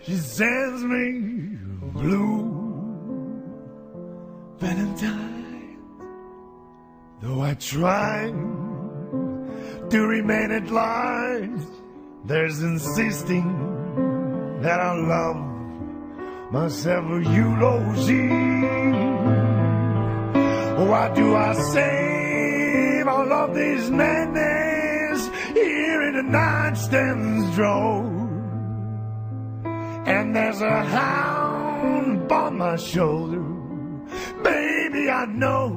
She sends me blue Valentine, though I try to remain at large. There's insisting that I love myself a eulogy. Why do I save all of this madness here in the nightstand's drawer? And there's a hound upon my shoulder. Baby, I know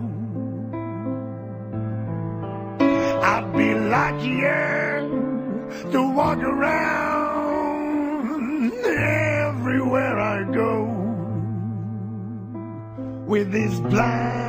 I'd be luckier to walk around everywhere I go with this blind